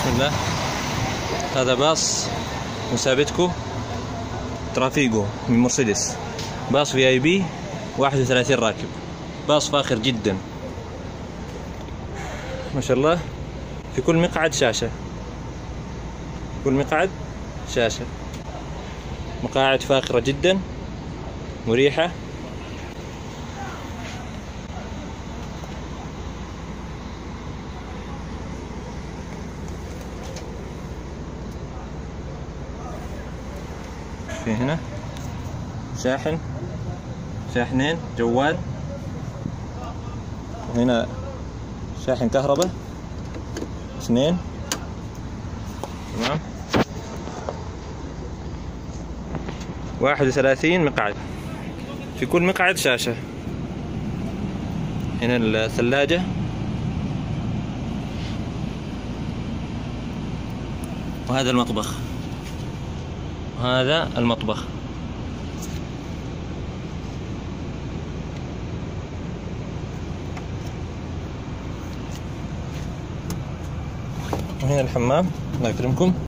بسم الله. هذا باص من سابتكو ترافيجو من مرسيدس، باص VIP 31 راكب، باص فاخر جدا ما شاء الله. في كل مقعد شاشة، كل مقعد شاشة، مقاعد فاخرة جدا مريحة. في هنا شاحن، شاحنين جوال، وهنا شاحن كهرباء 2. تمام. 31 مقعد، في كل مقعد شاشة. هنا الثلاجة، وهذا المطبخ، وهذا المطبخ. وهنا الحمام، الله يكرمكم.